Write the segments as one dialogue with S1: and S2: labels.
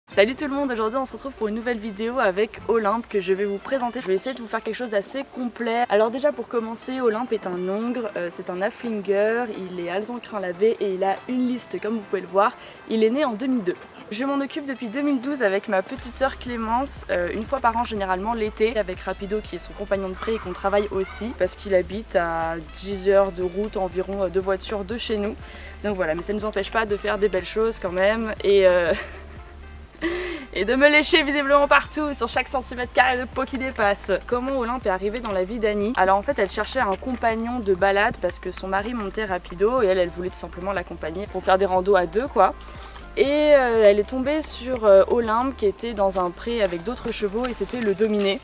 S1: Salut tout le monde, aujourd'hui on se retrouve pour une nouvelle vidéo avec Olympe que je vais vous présenter. Je vais essayer de vous faire quelque chose d'assez complet. Alors déjà pour commencer, Olympe est un hongre, c'est un Haflinger, il est alezan crin lavé et il a une liste comme vous pouvez le voir. Il est né en 2002. Je m'en occupe depuis 2012 avec ma petite sœur Clémence, une fois par an généralement l'été, avec Rapido qui est son compagnon de pré et qu'on travaille aussi parce qu'il habite à 10 heures de route environ de voiture de chez nous. Donc voilà, mais ça ne nous empêche pas de faire des belles choses quand même et de me lécher visiblement partout sur chaque centimètre carré de peau qui dépasse. Comment Olympe est arrivée dans la vie d'Annie? Alors en fait elle cherchait un compagnon de balade parce que son mari montait Rapido et elle voulait tout simplement l'accompagner pour faire des randos à deux quoi. Et elle est tombée sur Olympe qui était dans un pré avec d'autres chevaux et c'était le dominé.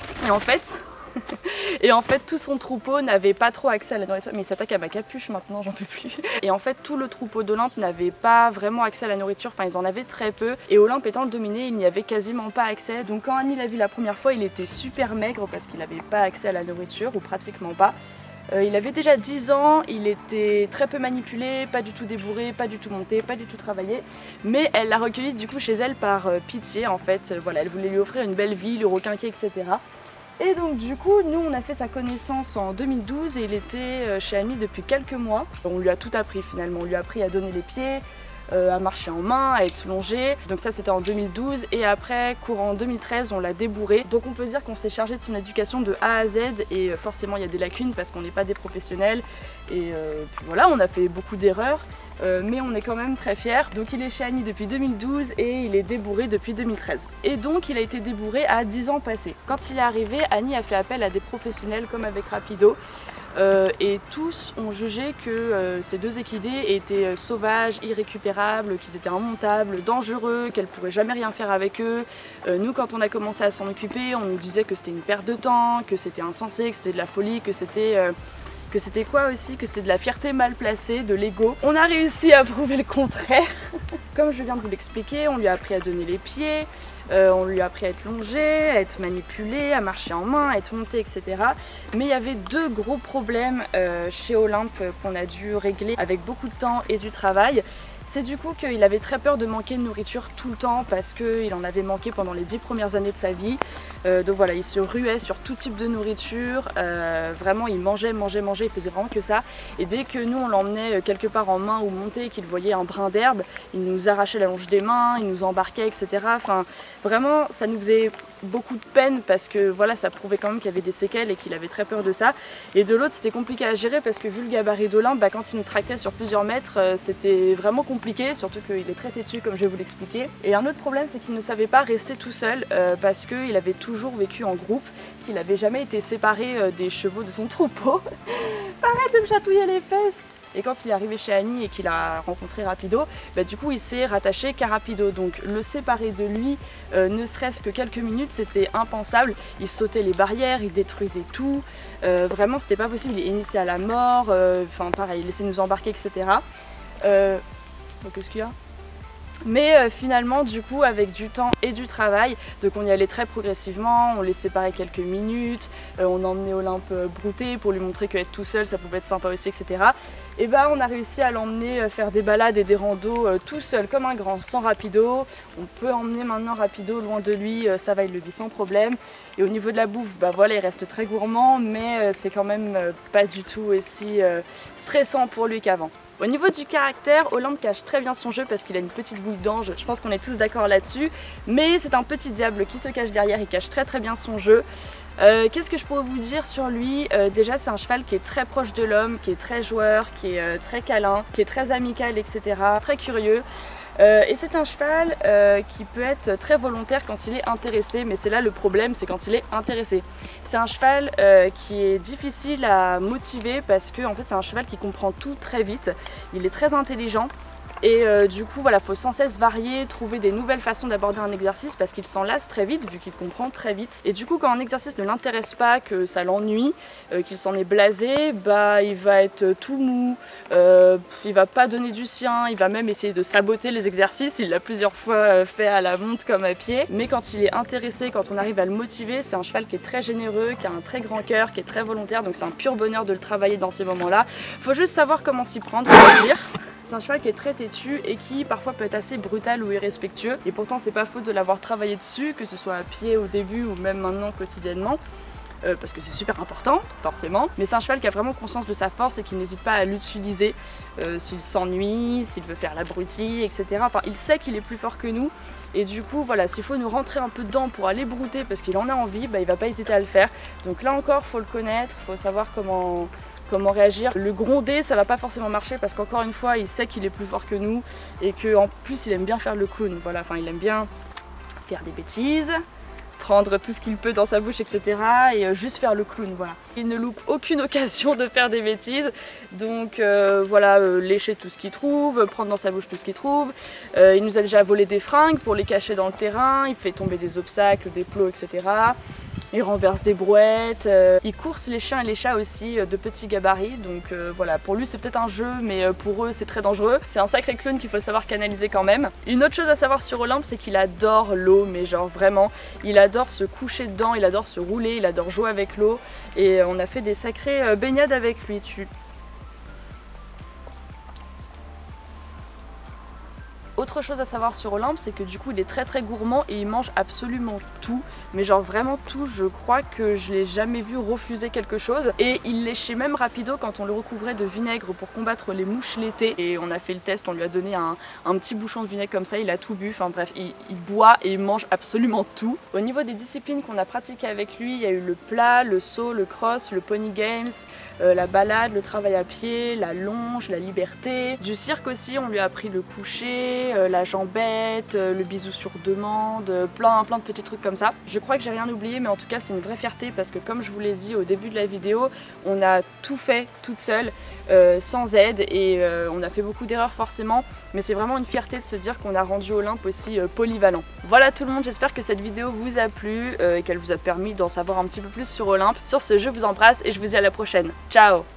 S1: Et en fait tout son troupeau n'avait pas trop accès à la nourriture. Mais il s'attaque à ma capuche maintenant, j'en peux plus. Et en fait tout le troupeau d'Olympe n'avait pas vraiment accès à la nourriture, enfin ils en avaient très peu. Et Olympe étant le dominé, il n'y avait quasiment pas accès. Donc quand Annie l'a vu la première fois, il était super maigre parce qu'il n'avait pas accès à la nourriture, ou pratiquement pas. Il avait déjà 10 ans, il était très peu manipulé, pas du tout débourré, pas du tout monté, pas du tout travaillé. Mais elle l'a recueilli du coup chez elle par pitié en fait. Voilà, elle voulait lui offrir une belle vie, le requinquer, etc. Et donc du coup, nous on a fait sa connaissance en 2012 et il était chez Annie depuis quelques mois. On lui a tout appris finalement, on lui a appris à donner les pieds, à marcher en main, à être longé. Donc ça c'était en 2012 et après, courant 2013, on l'a débourré. Donc on peut dire qu'on s'est chargé de son éducation de A à Z et forcément il y a des lacunes parce qu'on n'est pas des professionnels. Et puis voilà, on a fait beaucoup d'erreurs. Mais on est quand même très fiers. Donc il est chez Annie depuis 2012 et il est débourré depuis 2013. Et donc il a été débourré à 10 ans passés. Quand il est arrivé, Annie a fait appel à des professionnels comme avec Rapido. Et tous ont jugé que ces deux équidés étaient sauvages, irrécupérables, qu'ils étaient immontables, dangereux, qu'elle pourrait jamais rien faire avec eux. Nous quand on a commencé à s'en occuper, on nous disait que c'était une perte de temps, que c'était insensé, que c'était de la folie, que c'était quoi aussi? Que c'était de la fierté mal placée, de l'ego. On a réussi à prouver le contraire. Comme je viens de vous l'expliquer, on lui a appris à donner les pieds, on lui a appris à être longé, à être manipulé, à marcher en main, à être monté, etc. Mais il y avait deux gros problèmes chez Olympe qu'on a dû régler avec beaucoup de temps et du travail. C'est du coup qu'il avait très peur de manquer de nourriture tout le temps parce qu'il en avait manqué pendant les 10 premières années de sa vie. Donc voilà, il se ruait sur tout type de nourriture, vraiment il mangeait, il faisait vraiment que ça. Et dès que nous on l'emmenait quelque part en main ou monté et qu'il voyait un brin d'herbe, il nous arrachait la longe des mains, il nous embarquait, etc. Enfin vraiment ça nous faisait beaucoup de peine parce que voilà, ça prouvait quand même qu'il y avait des séquelles et qu'il avait très peur de ça. Et de l'autre c'était compliqué à gérer parce que vu le gabarit d'Olympe, quand il nous tractait sur plusieurs mètres, c'était vraiment compliqué, surtout qu'il est très têtu comme je vais vous l'expliquer. Et un autre problème c'est qu'il ne savait pas rester tout seul parce qu'il avait toujours vécu en groupe, qu'il n'avait jamais été séparé des chevaux de son troupeau. Arrête de me chatouiller les fesses! Et quand il est arrivé chez Annie et qu'il a rencontré Rapido, du coup il s'est rattaché qu'à Rapido. Donc le séparer de lui, ne serait-ce que quelques minutes, c'était impensable. Il sautait les barrières, il détruisait tout. Vraiment c'était pas possible, il est initié à la mort. Enfin pareil, il laissait nous embarquer, etc. Qu'est-ce qu'il y a? Mais finalement du coup avec du temps et du travail, donc on y allait très progressivement, on les séparait quelques minutes, on emmenait Olympe brouter pour lui montrer qu'être tout seul ça pouvait être sympa aussi, etc. Et on a réussi à l'emmener faire des balades et des randos tout seul comme un grand, sans Rapido. On peut emmener maintenant Rapido loin de lui, ça va, il le vit sans problème. Et au niveau de la bouffe, voilà, il reste très gourmand, mais c'est quand même pas du tout aussi stressant pour lui qu'avant. Au niveau du caractère, Olympe cache très bien son jeu parce qu'il a une petite bouille d'ange, je pense qu'on est tous d'accord là-dessus. Mais c'est un petit diable qui se cache derrière, il cache très bien son jeu. Qu'est-ce que je pourrais vous dire sur lui? Déjà c'est un cheval qui est très proche de l'homme, qui est très joueur, qui est très câlin, qui est très amical, etc. Très curieux. Et c'est un cheval qui peut être très volontaire quand il est intéressé, mais c'est là le problème, c'est quand il est intéressé. C'est un cheval qui est difficile à motiver parce que en fait, c'est un cheval qui comprend tout très vite, il est très intelligent. Et du coup voilà, faut sans cesse varier, trouver des nouvelles façons d'aborder un exercice parce qu'il s'en lasse très vite vu qu'il comprend très vite. Et du coup quand un exercice ne l'intéresse pas, que ça l'ennuie, qu'il s'en est blasé, il va être tout mou, il va pas donner du sien, il va même essayer de saboter les exercices, il l'a plusieurs fois fait à la monte comme à pied. Mais quand il est intéressé, quand on arrive à le motiver, c'est un cheval qui est très généreux, qui a un très grand cœur, qui est très volontaire, donc c'est un pur bonheur de le travailler dans ces moments-là. Faut juste savoir comment s'y prendre, on va dire. C'est un cheval qui est très têtu et qui parfois peut être assez brutal ou irrespectueux. Et pourtant c'est pas faute de l'avoir travaillé dessus, que ce soit à pied au début ou même maintenant quotidiennement. Parce que c'est super important, forcément. Mais c'est un cheval qui a vraiment conscience de sa force et qui n'hésite pas à l'utiliser s'il s'ennuie, s'il veut faire l'abruti, etc. Enfin, il sait qu'il est plus fort que nous. Et du coup, voilà, s'il faut nous rentrer un peu dedans pour aller brouter parce qu'il en a envie, bah, il va pas hésiter à le faire. Donc là encore, faut le connaître, faut savoir comment réagir. Le gronder, ça va pas forcément marcher parce qu'encore une fois, il sait qu'il est plus fort que nous et qu'en plus, il aime bien faire le clown. Voilà, enfin, il aime bien faire des bêtises, prendre tout ce qu'il peut dans sa bouche, etc. et juste faire le clown, voilà. Il ne loupe aucune occasion de faire des bêtises, donc voilà, lécher tout ce qu'il trouve, prendre dans sa bouche tout ce qu'il trouve. Il nous a déjà volé des fringues pour les cacher dans le terrain, il fait tomber des obstacles, des plots, etc. Il renverse des brouettes, il course les chiens et les chats aussi de petits gabarits, donc voilà, pour lui c'est peut-être un jeu, mais pour eux c'est très dangereux. C'est un sacré clown qu'il faut savoir canaliser quand même. Une autre chose à savoir sur Olympe, c'est qu'il adore l'eau, mais genre vraiment, il adore se coucher dedans, il adore se rouler, il adore jouer avec l'eau, et on a fait des sacrées baignades avec lui. Autre chose à savoir sur Olympe, c'est que du coup il est très gourmand et il mange absolument tout, mais genre vraiment tout. Je crois que je l'ai jamais vu refuser quelque chose, et il léchait même rapido quand on le recouvrait de vinaigre pour combattre les mouches l'été. Et on a fait le test, on lui a donné un petit bouchon de vinaigre comme ça, il a tout bu, enfin bref, il boit et il mange absolument tout. Au niveau des disciplines qu'on a pratiquées avec lui, il y a eu le plat, le saut, le cross, le pony games, la balade, le travail à pied, la longe, la liberté. Du cirque aussi, on lui a appris le coucher, la jambette, le bisou sur demande, plein de petits trucs comme ça. Je crois que j'ai rien oublié, mais en tout cas c'est une vraie fierté parce que comme je vous l'ai dit au début de la vidéo, on a tout fait toute seule, sans aide, et on a fait beaucoup d'erreurs forcément, mais c'est vraiment une fierté de se dire qu'on a rendu Olympe aussi polyvalent. Voilà tout le monde, j'espère que cette vidéo vous a plu et qu'elle vous a permis d'en savoir un petit peu plus sur Olympe. Sur ce, je vous embrasse et je vous dis à la prochaine. Ciao!